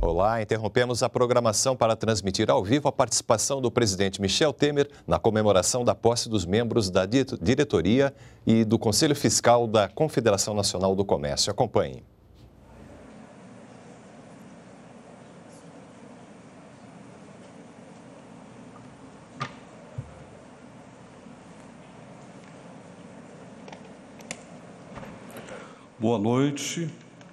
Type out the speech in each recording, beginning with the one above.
Olá, interrompemos a programação para transmitir ao vivo a participação do presidente Michel Temer na comemoração da posse dos membros da diretoria e do Conselho Fiscal da Confederação Nacional do Comércio. Acompanhe. Boa noite.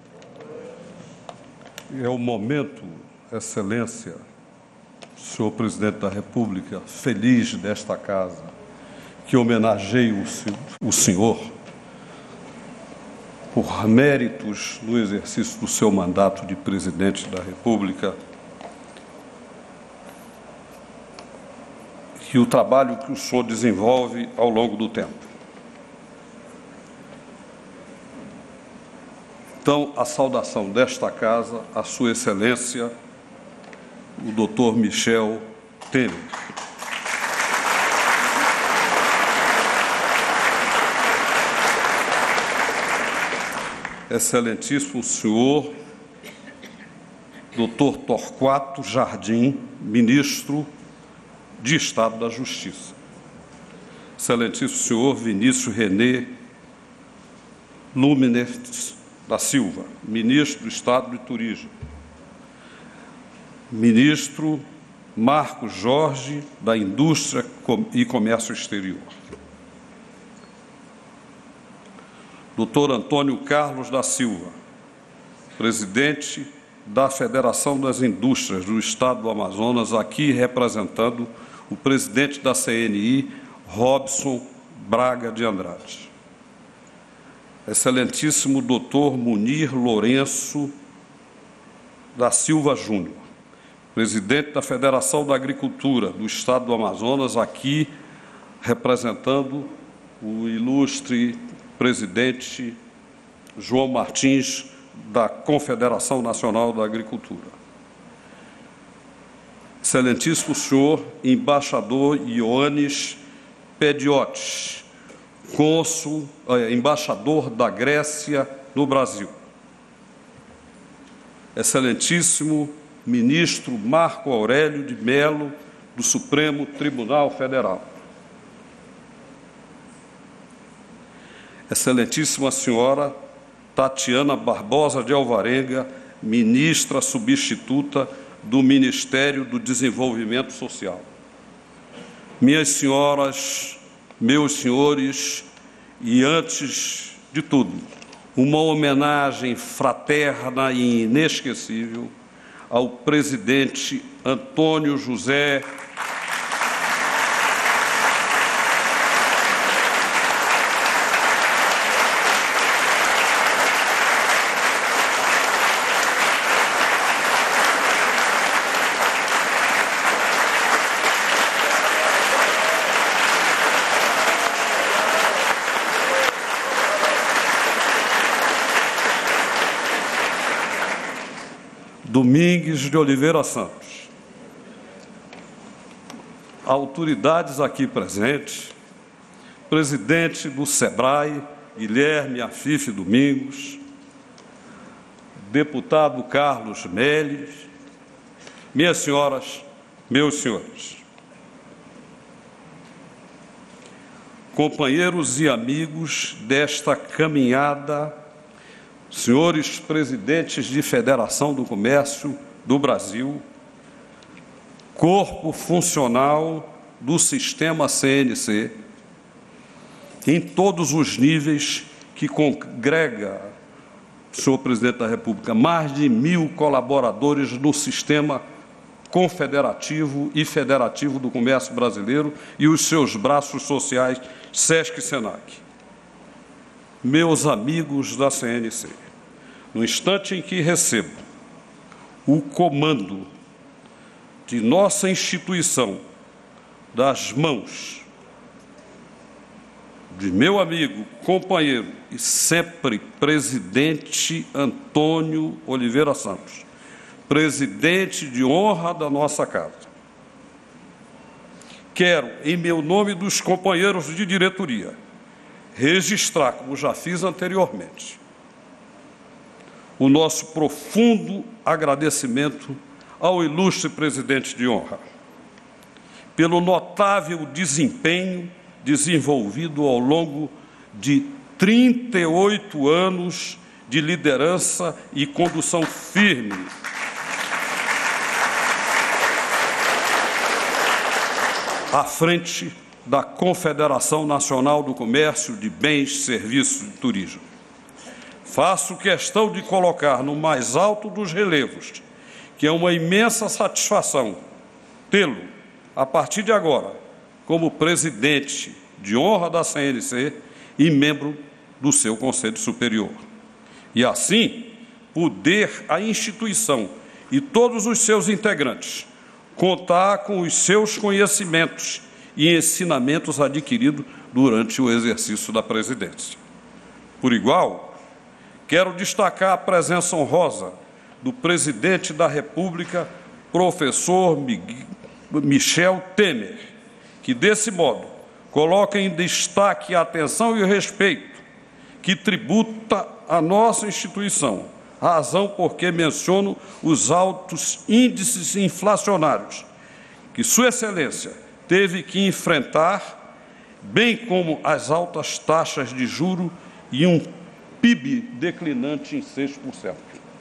É o momento, Excelência, senhor Presidente da República, feliz desta casa, que homenageio o senhor por méritos no exercício do seu mandato de Presidente da República e o trabalho que o senhor desenvolve ao longo do tempo. Então, a saudação desta casa, a Sua Excelência, o Dr. Michel Temer. Excelentíssimo senhor, Dr. Torquato Jardim, Ministro de Estado da Justiça. Excelentíssimo senhor Vinícius René Lumineres da Silva, Ministro do Estado de Turismo. Ministro Marcos Jorge, da Indústria e Comércio Exterior. Dr. Antônio Carlos da Silva, Presidente da Federação das Indústrias do Estado do Amazonas, aqui representando o Presidente da CNI, Robson Braga de Andrade. Excelentíssimo Dr. Munir Lourenço da Silva Júnior, Presidente da Federação da Agricultura do Estado do Amazonas, aqui representando o ilustre Presidente João Martins da Confederação Nacional da Agricultura. Excelentíssimo senhor Embaixador Ioannis Pediotis, embaixador da Grécia no Brasil. Excelentíssimo Ministro Marco Aurélio de Mello, do Supremo Tribunal Federal. Excelentíssima senhora Tatiana Barbosa de Alvarenga, ministra substituta do Ministério do Desenvolvimento Social. Minhas senhoras, meus senhores, e antes de tudo, uma homenagem fraterna e inesquecível ao presidente Antônio José Domingues de Oliveira Santos, autoridades aqui presentes, presidente do SEBRAE, Guilherme Afife Domingos, deputado Carlos Melles, minhas senhoras, meus senhores, companheiros e amigos desta caminhada, senhores presidentes de Federação do Comércio do Brasil, corpo funcional do sistema CNC, em todos os níveis que congrega, senhor presidente da República, mais de 1.000 colaboradores no sistema confederativo e federativo do comércio brasileiro e os seus braços sociais, SESC e SENAC. Meus amigos da CNC, no instante em que recebo o comando de nossa instituição das mãos de meu amigo, companheiro e sempre presidente Antônio Oliveira Santos, presidente de honra da nossa casa, quero, em meu nome e dos companheiros de diretoria, registrar, como já fiz anteriormente, o nosso profundo agradecimento ao ilustre presidente de honra, pelo notável desempenho desenvolvido ao longo de 38 anos de liderança e condução firme à frente da Confederação Nacional do Comércio de Bens, Serviços e Turismo. Faço questão de colocar no mais alto dos relevos que é uma imensa satisfação tê-lo, a partir de agora, como presidente de honra da CNC e membro do seu Conselho Superior. E, assim, poder a instituição e todos os seus integrantes contar com os seus conhecimentos e ensinamentos adquiridos durante o exercício da presidência. Por igual, quero destacar a presença honrosa do presidente da República, professor Michel Temer, que, desse modo, coloca em destaque a atenção e o respeito que tributa a nossa instituição, razão por que menciono os altos índices inflacionários que Sua Excelência teve que enfrentar, bem como as altas taxas de juros e um PIB declinante em 6%.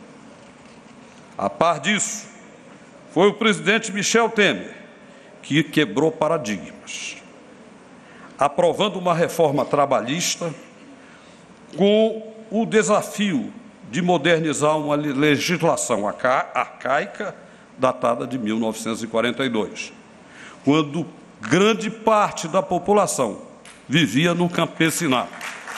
A par disso, foi o presidente Michel Temer que quebrou paradigmas, aprovando uma reforma trabalhista com o desafio de modernizar uma legislação arcaica datada de 1942, quando grande parte da população vivia no campesinato.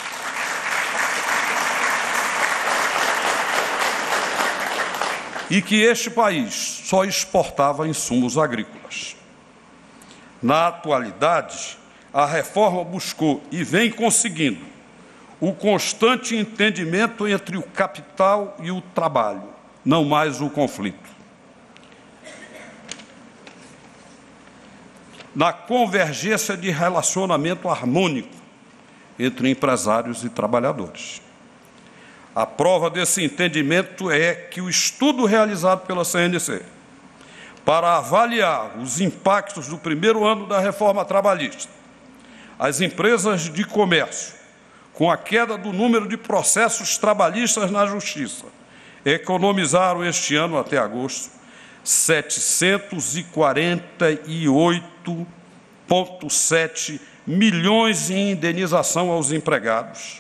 E que este país só exportava insumos agrícolas. Na atualidade, a reforma buscou e vem conseguindo o constante entendimento entre o capital e o trabalho, não mais o conflito. Na convergência de relacionamento harmônico entre empresários e trabalhadores. A prova desse entendimento é que o estudo realizado pela CNC para avaliar os impactos do primeiro ano da reforma trabalhista, as empresas de comércio, com a queda do número de processos trabalhistas na Justiça, economizaram este ano, até agosto, 748,7 milhões em indenização aos empregados,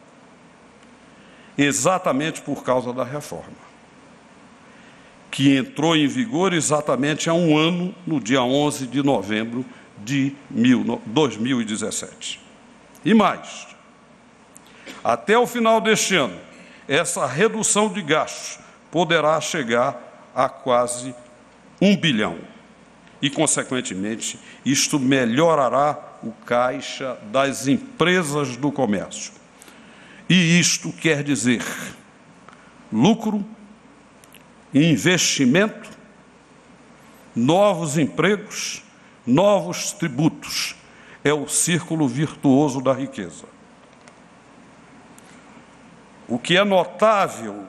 exatamente por causa da reforma, que entrou em vigor exatamente há um ano, no dia 11 de novembro de 2017. E mais, até o final deste ano, essa redução de gastos poderá chegar a quase 1 bilhão. E, consequentemente, isto melhorará o caixa das empresas do comércio. E isto quer dizer lucro, investimento, novos empregos, novos tributos. É o círculo virtuoso da riqueza. O que é notável,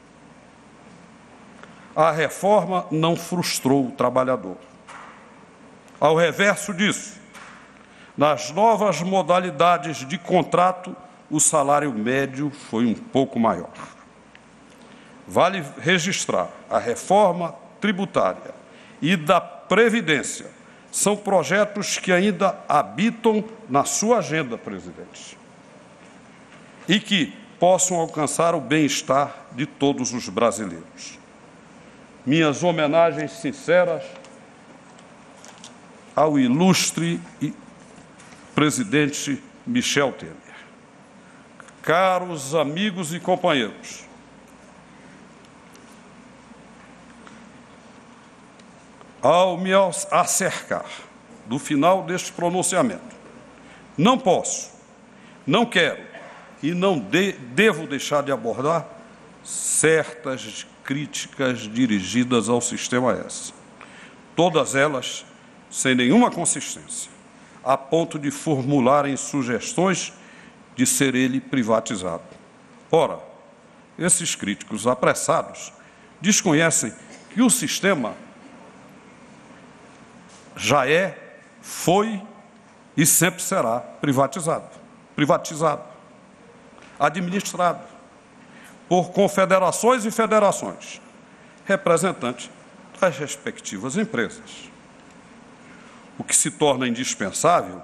a reforma não frustrou o trabalhador. Ao reverso disso, nas novas modalidades de contrato, o salário médio foi um pouco maior. Vale registrar, a reforma tributária e da Previdência são projetos que ainda habitam na sua agenda, presidente, e que possam alcançar o bem-estar de todos os brasileiros. Minhas homenagens sinceras ao ilustre presidente Michel Temer. Caros amigos e companheiros, ao me acercar do final deste pronunciamento, não posso, não quero e não devo deixar de abordar certas críticas dirigidas ao Sistema S. Todas elas sem nenhuma consistência, a ponto de formularem sugestões de ser ele privatizado. Ora, esses críticos apressados desconhecem que o sistema já foi e sempre será privatizado, administrado por confederações e federações, representantes das respectivas empresas. O que se torna indispensável,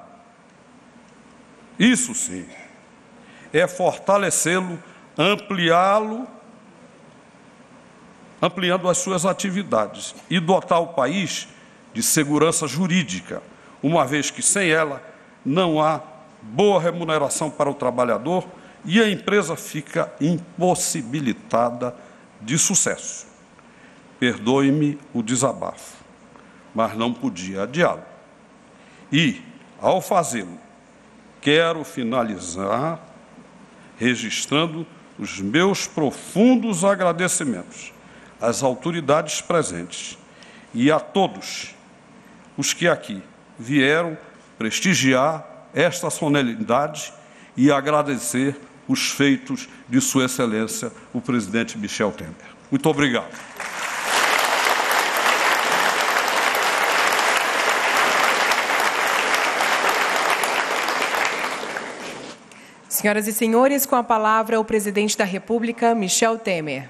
isso sim, é fortalecê-lo, ampliando as suas atividades e dotar o país de segurança jurídica, uma vez que sem ela não há boa remuneração para o trabalhador e a empresa fica impossibilitada de sucesso. Perdoe-me o desabafo, mas não podia adiá-lo. E, ao fazê-lo, quero finalizar registrando os meus profundos agradecimentos às autoridades presentes e a todos os que aqui vieram prestigiar esta solenidade e agradecer os feitos de Sua Excelência, o presidente Michel Temer. Muito obrigado. Senhoras e senhores, com a palavra o presidente da República, Michel Temer.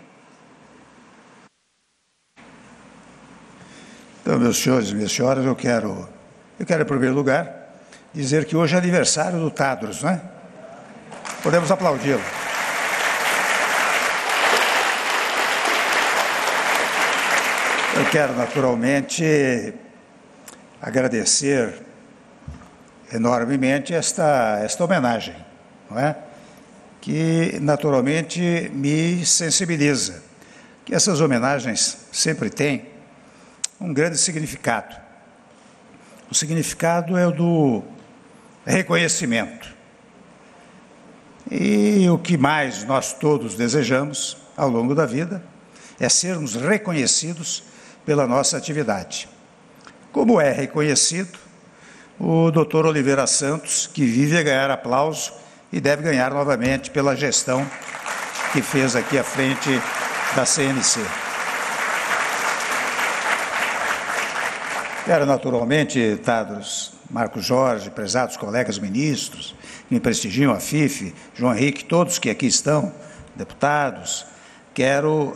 Então, meus senhores e minhas senhoras, eu quero, em primeiro lugar, dizer que hoje é aniversário do Tadros, não é? Podemos aplaudi-lo. Eu quero, naturalmente, agradecer enormemente esta homenagem, não é? Que, naturalmente, me sensibiliza. Que essas homenagens sempre têm um grande significado. O significado é o do reconhecimento. E o que mais nós todos desejamos ao longo da vida é sermos reconhecidos pela nossa atividade. Como é reconhecido o Dr. Oliveira Santos, que vive a ganhar aplauso e deve ganhar novamente pela gestão que fez aqui à frente da CNC. Quero naturalmente, Tadros, Marcos Jorge, prezados colegas ministros, que me prestigiam, a FIF, João Henrique, todos que aqui estão, deputados, quero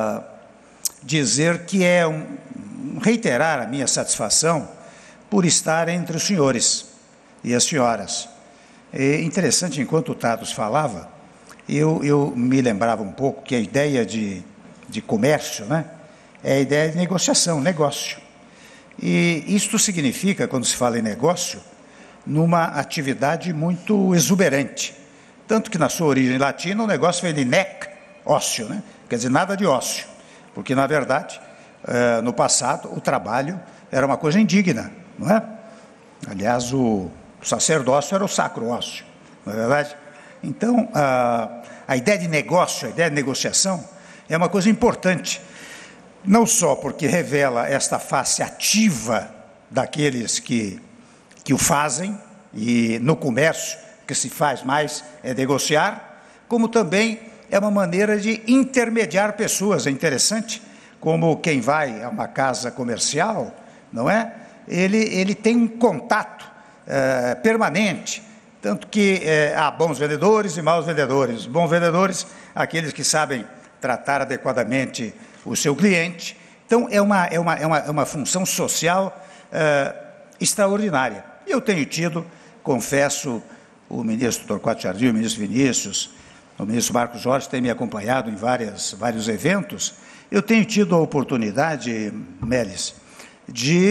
dizer que reiterar a minha satisfação por estar entre os senhores e as senhoras. É interessante, enquanto o Tadros falava, eu me lembrava um pouco que a ideia de comércio, né, é a ideia de negociação, negócio. E isto significa, quando se fala em negócio, numa atividade muito exuberante. Tanto que na sua origem latina o negócio vem de nec, ócio, né? Quer dizer, nada de ócio. Porque, na verdade, no passado, o trabalho era uma coisa indigna, não é? Aliás, o sacerdócio era o sacro ócio, não é verdade? Então, a ideia de negócio, a ideia de negociação é uma coisa importante. Não só porque revela esta face ativa daqueles que o fazem, e no comércio o que se faz mais é negociar, como também é uma maneira de intermediar pessoas. É interessante como quem vai a uma casa comercial, não é? Ele tem um contato permanente, tanto que há bons vendedores e maus vendedores. Bons vendedores, aqueles que sabem tratar adequadamente o seu cliente. Então, é uma função social extraordinária. Eu tenho tido, confesso, o ministro Torquato Jardim, o ministro Vinícius, o ministro Marcos Jorge tem me acompanhado em vários eventos. Eu tenho tido a oportunidade, Melis, de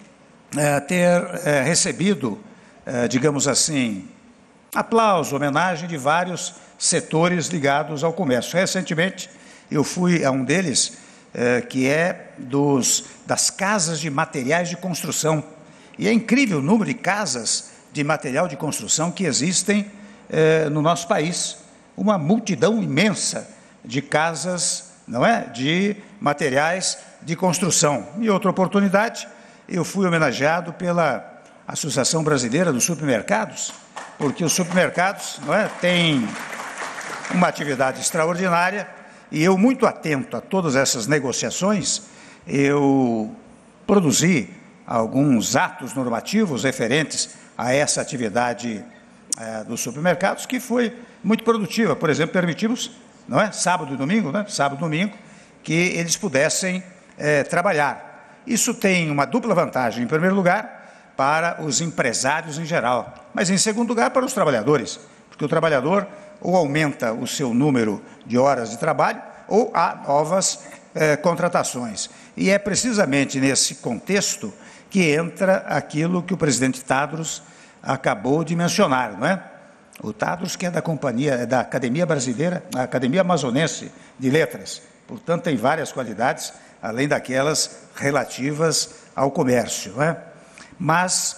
ter recebido, digamos assim, aplauso, homenagem de vários setores ligados ao comércio. Recentemente, eu fui a um deles, que é das casas de materiais de construção. E é incrível o número de casas de material de construção que existem no nosso país. Uma multidão imensa de casas, não é? De materiais de construção. E outra oportunidade, eu fui homenageado pela Associação Brasileira dos Supermercados, porque os supermercados, não é, têm uma atividade extraordinária E eu, muito atento a todas essas negociações, eu produzi alguns atos normativos referentes a essa atividade dos supermercados, que foi muito produtiva. Por exemplo, permitimos, não é, sábado e domingo, né, sábado e domingo, que eles pudessem trabalhar. Isso tem uma dupla vantagem. Em primeiro lugar, para os empresários em geral, mas em segundo lugar para os trabalhadores, porque o trabalhador ou aumenta o seu número de horas de trabalho ou há novas contratações. E é precisamente nesse contexto que entra aquilo que o presidente Tadros acabou de mencionar, não é? O Tadros, que é da Academia Brasileira, a Academia Amazonense de Letras, portanto tem várias qualidades, além daquelas relativas ao comércio, não é? Mas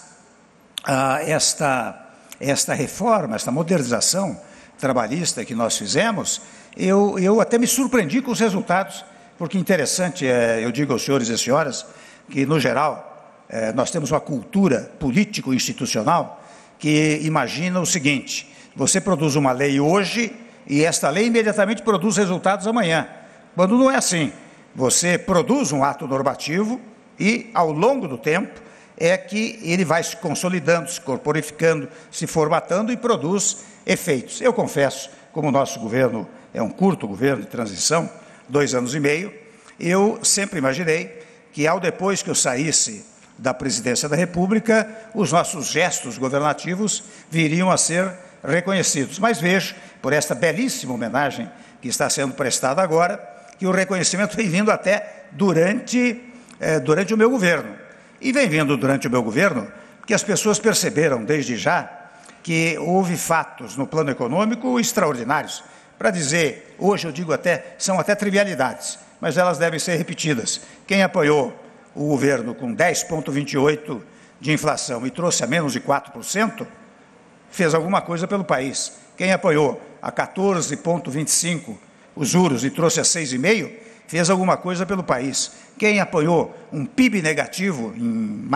esta reforma, esta modernização trabalhista que nós fizemos, eu até me surpreendi com os resultados, porque interessante, eu digo aos senhores e senhoras, que no geral nós temos uma cultura político-institucional que imagina o seguinte: você produz uma lei hoje e esta lei imediatamente produz resultados amanhã, quando não é assim. Você produz um ato normativo e, ao longo do tempo, é que ele vai se consolidando, se corporificando, se formatando e produz efeitos. Eu confesso, como o nosso governo é um curto governo de transição, 2 anos e meio, eu sempre imaginei que, depois que eu saísse da presidência da República, os nossos gestos governativos viriam a ser reconhecidos. Mas vejo, por esta belíssima homenagem que está sendo prestada agora, que o reconhecimento vem vindo até durante o meu governo. E vem vindo durante o meu governo, porque as pessoas perceberam desde já que houve fatos no plano econômico extraordinários. Para dizer, hoje eu digo são até trivialidades, mas elas devem ser repetidas. Quem apoiou o governo com 10,28% de inflação e trouxe a menos de 4%, fez alguma coisa pelo país. Quem apoiou a 14,25% os juros e trouxe a 6,5%, fez alguma coisa pelo país. Quem apoiou um PIB negativo em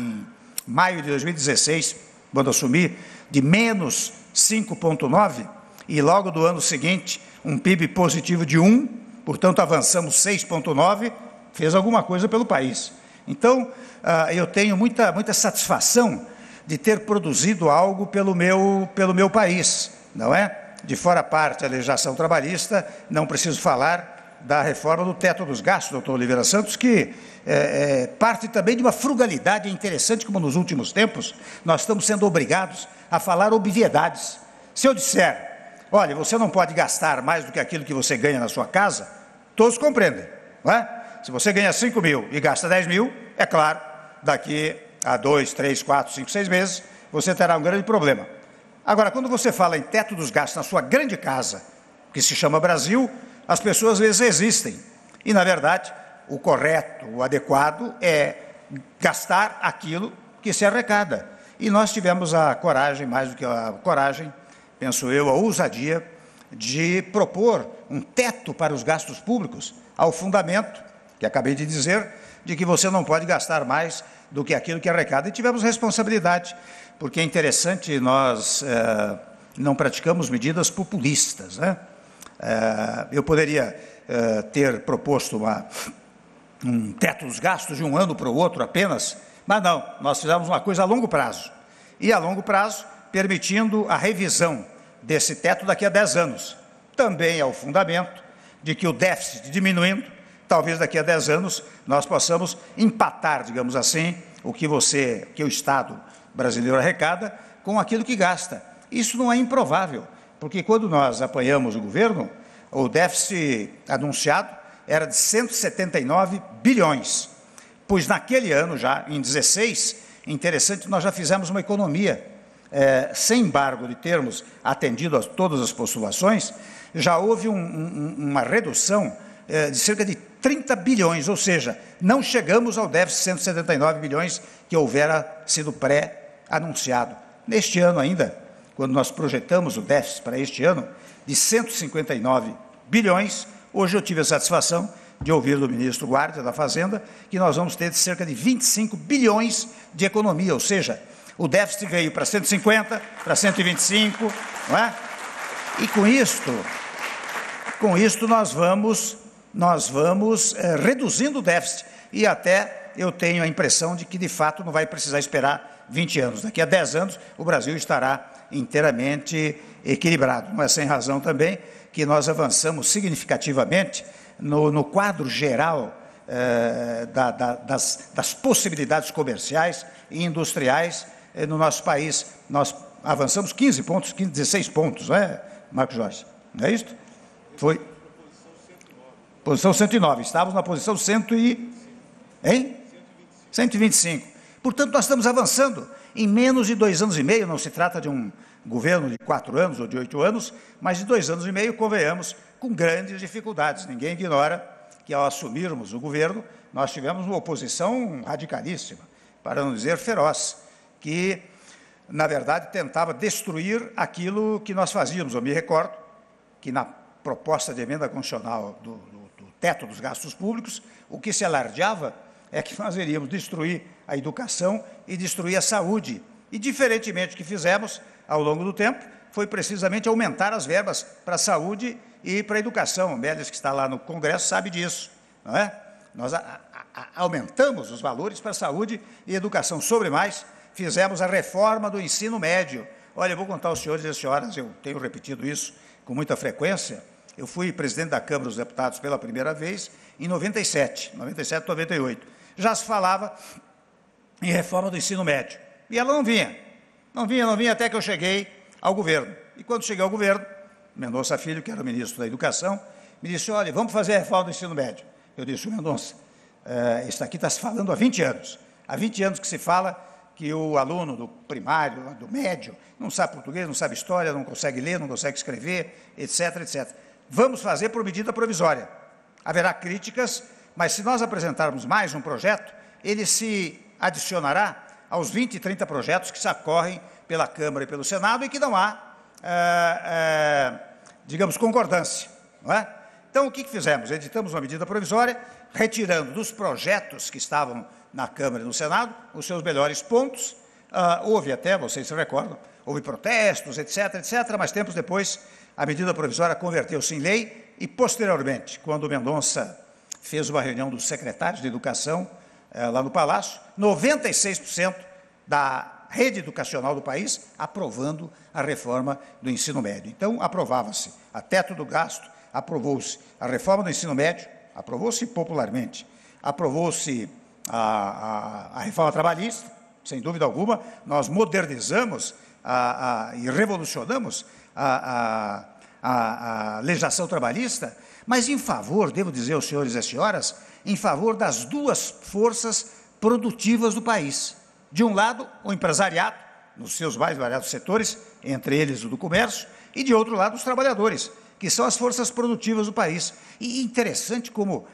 maio de 2016, quando assumi, de menos 5,9%, e logo do ano seguinte, um PIB positivo de 1%, portanto avançamos 6,9%, fez alguma coisa pelo país. Então, eu tenho muita satisfação de ter produzido algo pelo meu país, não é? De fora a parte a legislação trabalhista, não preciso falar da reforma do teto dos gastos, doutor Oliveira Santos, que parte também de uma frugalidade interessante, como nos últimos tempos nós estamos sendo obrigados a falar obviedades. Se eu disser, olha, você não pode gastar mais do que aquilo que você ganha na sua casa, todos compreendem, não é? Se você ganha 5 mil e gasta 10 mil, é claro, daqui a 2, 3, 4, 5, 6 meses, você terá um grande problema. Agora, quando você fala em teto dos gastos na sua grande casa, que se chama Brasil, as pessoas às vezes resistem. E, na verdade, o correto, o adequado é gastar aquilo que se arrecada. E nós tivemos a coragem, mais do que a coragem, penso eu, a ousadia de propor um teto para os gastos públicos, ao fundamento, que acabei de dizer, de que você não pode gastar mais do que aquilo que arrecada. E tivemos responsabilidade, porque é interessante, nós não praticamos medidas populistas, né? Eu poderia ter proposto um teto dos gastos de um ano para o outro apenas, mas não, nós fizemos uma coisa a longo prazo. E a longo prazo, permitindo a revisão desse teto daqui a 10 anos. Também é o fundamento de que o déficit diminuindo, talvez daqui a 10 anos nós possamos empatar, digamos assim, o que o Estado brasileiro arrecada com aquilo que gasta. Isso não é improvável, porque quando nós apoiamos o governo, o déficit anunciado era de 179 bilhões, pois naquele ano já, em 16, interessante, nós já fizemos uma economia, sem embargo de termos atendido a todas as postulações, já houve uma redução de cerca de 30 bilhões, ou seja, não chegamos ao déficit de 179 bilhões que houvera sido pré-anunciado. Neste ano ainda, quando nós projetamos o déficit para este ano, de 159 bilhões, hoje eu tive a satisfação de ouvir do ministro Guardia da Fazenda que nós vamos ter cerca de 25 bilhões de economia, ou seja, o déficit veio para 150, para 125, não é? E com com isso nós vamos reduzindo o déficit e até eu tenho a impressão de que, de fato, não vai precisar esperar 20 anos. Daqui a 10 anos, o Brasil estará inteiramente equilibrado. Não é sem razão também que nós avançamos significativamente no quadro geral das possibilidades comerciais e industriais no nosso país. Nós avançamos 15 pontos, 16 pontos, não é, Marco Jorge? Não é isso? Foi. Posição 109. Estávamos na posição 125. Portanto, nós estamos avançando em menos de 2 anos e meio. Não se trata de um governo de 4 anos ou de 8 anos, mas de 2 anos e meio, convenhamos, com grandes dificuldades. Ninguém ignora que, ao assumirmos o governo, nós tivemos uma oposição radicalíssima, para não dizer feroz, que, na verdade, tentava destruir aquilo que nós fazíamos. Eu me recordo que, na proposta de emenda constitucional do teto dos gastos públicos, o que se alardeava é que nós iríamos destruir a educação e destruir a saúde. E, diferentemente do que fizemos ao longo do tempo, foi precisamente aumentar as verbas para a saúde e para a educação. O Mélias, que está lá no Congresso, sabe disso, não é? Nós aumentamos os valores para a saúde e educação. Sobre mais, fizemos a reforma do ensino médio. Olha, eu vou contar aos senhores e às senhoras, eu tenho repetido isso com muita frequência. Eu fui presidente da Câmara dos Deputados pela primeira vez em 97, 98. Já se falava em reforma do ensino médio. E ela não vinha até que eu cheguei ao governo. E quando cheguei ao governo, Mendonça Filho, que era o ministro da Educação, me disse: olha, vamos fazer a reforma do ensino médio. Eu disse: Mendonça, isso aqui está se falando há 20 anos. Há 20 anos que se fala que o aluno do primário, do médio, não sabe português, não sabe história, não consegue ler, não consegue escrever, etc, etc. Vamos fazer por medida provisória. Haverá críticas, mas se nós apresentarmos mais um projeto, ele se adicionará aos 20 e 30 projetos que sacorrem pela Câmara e pelo Senado e que não há, digamos, concordância, não é? Então, o que fizemos? Editamos uma medida provisória, retirando dos projetos que estavam na Câmara e no Senado os seus melhores pontos. Houve até, vocês se recordam, houve protestos, etc, mas tempos depois a medida provisória converteu-se em lei e, posteriormente, quando o Mendonça fez uma reunião dos secretários de Educação lá no Palácio, 96% da rede educacional do país aprovando a reforma do ensino médio. Então, aprovava-se a teto do gasto, aprovou-se a reforma do ensino médio, aprovou-se popularmente, aprovou-se a reforma trabalhista, sem dúvida alguma, nós modernizamos e revolucionamos a legislação trabalhista, mas em favor, devo dizer aos senhores e às senhoras, em favor das duas forças produtivas do país. De um lado, o empresariado, nos seus mais variados setores, entre eles o do comércio, e de outro lado, os trabalhadores, que são as forças produtivas do país. E interessante como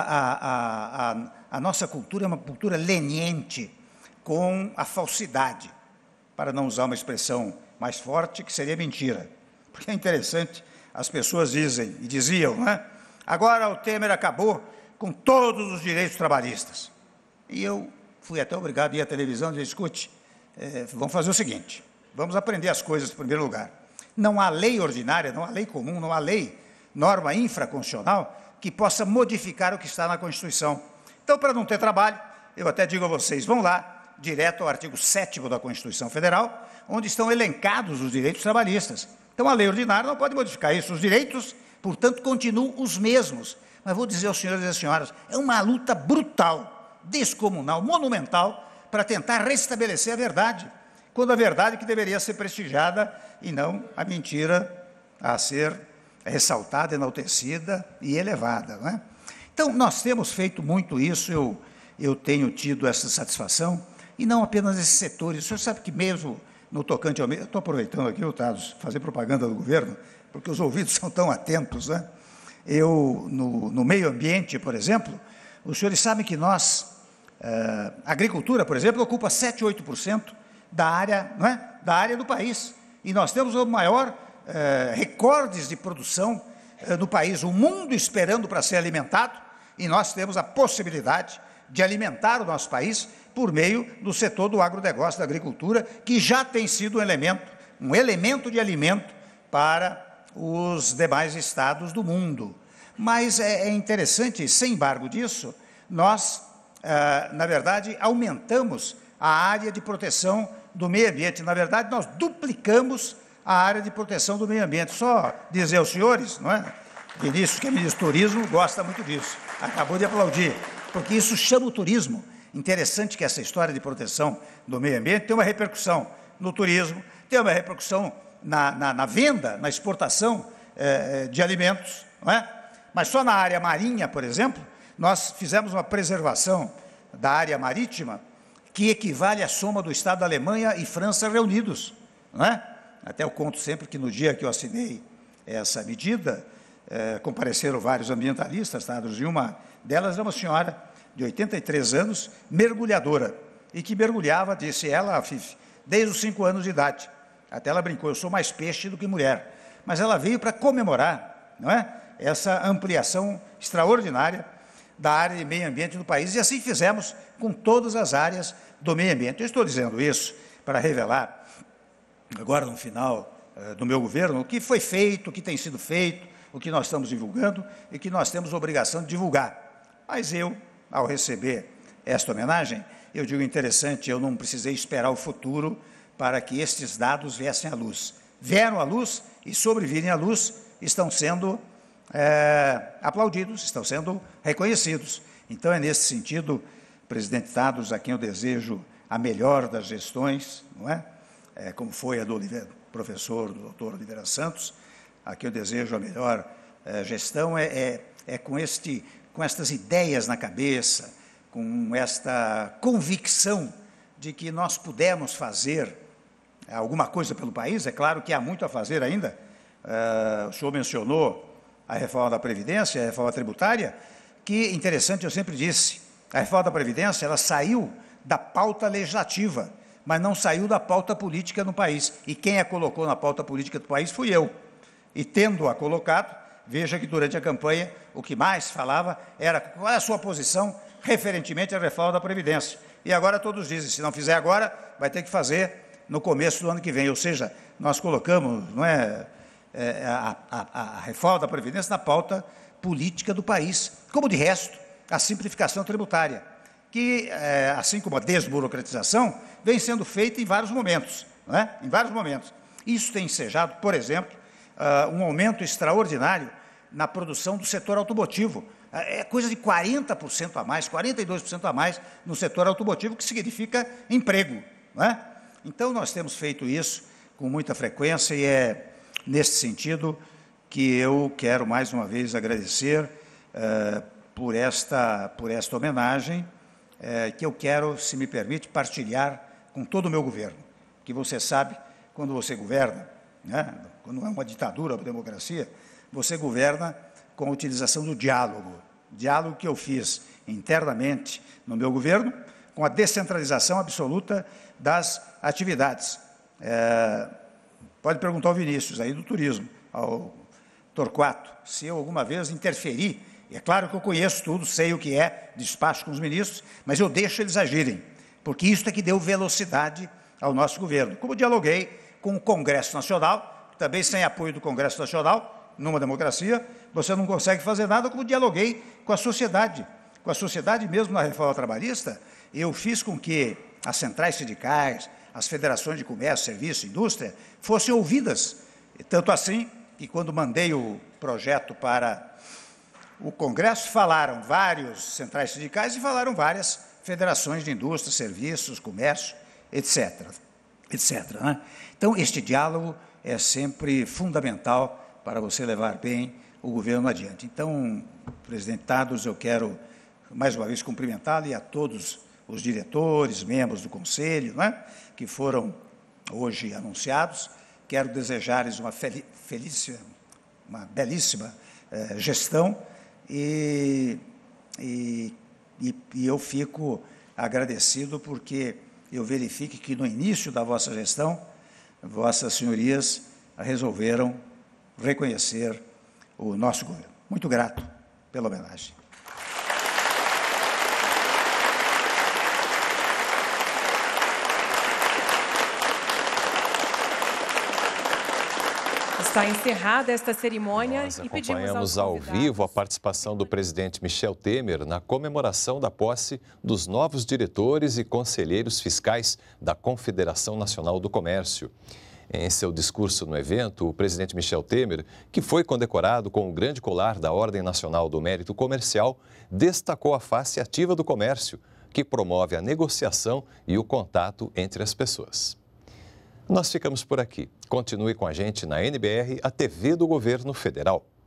a nossa cultura é uma cultura leniente com a falsidade, para não usar uma expressão mais forte, que seria mentira. Porque é interessante, as pessoas dizem, e diziam, não é? Agora o Temer acabou com todos os direitos trabalhistas. E eu fui até obrigado a ir à televisão e dizer: escute, vamos fazer o seguinte, vamos aprender as coisas em primeiro lugar. Não há lei ordinária, não há lei comum, não há lei, norma infraconstitucional, que possa modificar o que está na Constituição. Então, para não ter trabalho, eu até digo a vocês, vão lá, direto ao artigo 7º da Constituição Federal, onde estão elencados os direitos trabalhistas. Então, a lei ordinária não pode modificar isso. Os direitos, portanto, continuam os mesmos. Mas vou dizer aos senhores e às senhoras, é uma luta brutal, descomunal, monumental, para tentar restabelecer a verdade, quando a verdade que deveria ser prestigiada e não a mentira a ser ressaltada, enaltecida e elevada, não é? Então, nós temos feito muito isso, eu tenho tido essa satisfação, e não apenas nesses setores. O senhor sabe que mesmo no tocante ao meio, estou aproveitando aqui, Tados, fazer propaganda do governo, porque os ouvidos são tão atentos, né? No meio ambiente, por exemplo, os senhores sabem que nós, a agricultura, por exemplo, ocupa 7, 8% da área, não é? Da área do país, e nós temos o maior recordes de produção no país, o mundo esperando para ser alimentado, e nós temos a possibilidade de alimentar o nosso país por meio do setor do agronegócio, da agricultura, que já tem sido um elemento de alimento para os demais estados do mundo. Mas é interessante, sem embargo disso, nós, na verdade, aumentamos a área de proteção do meio ambiente. Na verdade, nós duplicamos a área de proteção do meio ambiente. Só dizer aos senhores, não é? Vinícius, que é ministro do Turismo, gosta muito disso. Acabou de aplaudir, porque isso chama o turismo. Interessante que essa história de proteção do meio ambiente tem uma repercussão no turismo, tem uma repercussão na venda, na exportação de alimentos, não é? Mas só na área marinha, por exemplo, nós fizemos uma preservação da área marítima que equivale à soma do Estado da Alemanha e França reunidos, não é? Até eu conto sempre que no dia que eu assinei essa medida, compareceram vários ambientalistas, e uma delas era uma senhora de 83 anos, mergulhadora, e que mergulhava, disse ela, desde os 5 anos de idade. Até ela brincou, eu sou mais peixe do que mulher. Mas ela veio para comemorar, não é? Essa ampliação extraordinária da área de meio ambiente do país, e assim fizemos com todas as áreas do meio ambiente. Eu estou dizendo isso para revelar, agora no final do meu governo, o que foi feito, o que tem sido feito, o que nós estamos divulgando e que nós temos a obrigação de divulgar. Mas eu, ao receber esta homenagem, eu digo interessante, eu não precisei esperar o futuro para que estes dados viessem à luz. Vieram à luz e, sobre virem à luz, estão sendo aplaudidos, estão sendo reconhecidos. Então, é nesse sentido, presidente Tados, a quem eu desejo a melhor das gestões, não é? Como foi a do professor, do doutor Oliveira Santos, a quem eu desejo a melhor gestão, com estas ideias na cabeça, com esta convicção de que nós pudemos fazer alguma coisa pelo país. É claro que há muito a fazer ainda. O senhor mencionou a reforma da Previdência, a reforma tributária, que, interessante, eu sempre disse, a reforma da Previdência, ela saiu da pauta legislativa, mas não saiu da pauta política no país. E quem a colocou na pauta política do país fui eu. E tendo-a colocado, veja que durante a campanha o que mais falava era qual é a sua posição referentemente à reforma da Previdência. E agora todos dizem, se não fizer agora, vai ter que fazer no começo do ano que vem. Ou seja, nós colocamos, não é, a reforma da Previdência na pauta política do país, como de resto a simplificação tributária, que, assim como a desburocratização, vem sendo feita em vários momentos, não é? Em vários momentos. Isso tem ensejado, por exemplo, um aumento extraordinário na produção do setor automotivo. É coisa de 40% a mais, 42% a mais no setor automotivo, que significa emprego, não é? Então, nós temos feito isso com muita frequência e é nesse sentido que eu quero mais uma vez agradecer por esta homenagem, que eu quero, se me permite, partilhar com todo o meu governo. Que você sabe, quando você governa, né, quando é uma ditadura ou democracia, você governa com a utilização do diálogo. Diálogo que eu fiz internamente no meu governo, com a descentralização absoluta das atividades. Pode perguntar ao Vinícius, aí do turismo, ao Torquato, se eu alguma vez interferi. É claro que eu conheço tudo, sei o que é despacho com os ministros, mas eu deixo eles agirem, porque isso é que deu velocidade ao nosso governo. Como dialoguei com o Congresso Nacional, também sem apoio do Congresso Nacional, numa democracia, você não consegue fazer nada, como dialoguei com a sociedade mesmo na reforma trabalhista, eu fiz com que as centrais sindicais, as federações de comércio, serviço, indústria, fossem ouvidas. E tanto assim, que quando mandei o projeto para o Congresso, falaram vários centrais sindicais e falaram várias federações de indústria, serviços, comércio, etc. Né? Então, este diálogo é sempre fundamental para você levar bem o governo adiante. Então, presidente Tados, eu quero mais uma vez cumprimentá-lo e a todos os diretores, membros do Conselho, não é? Que foram hoje anunciados. Quero desejar-lhes uma belíssima gestão e eu fico agradecido porque eu verifico que no início da vossa gestão, vossas senhorias resolveram reconhecer o nosso governo. Muito grato pela homenagem. Está encerrada esta cerimônia Nós e pedimos acompanhamos aos ao convidados... vivo a participação do presidente Michel Temer na comemoração da posse dos novos diretores e conselheiros fiscais da Confederação Nacional do Comércio. Em seu discurso no evento, o presidente Michel Temer, que foi condecorado com o grande colar da Ordem Nacional do Mérito Comercial, destacou a face ativa do comércio, que promove a negociação e o contato entre as pessoas. Nós ficamos por aqui. Continue com a gente na NBR, a TV do Governo Federal.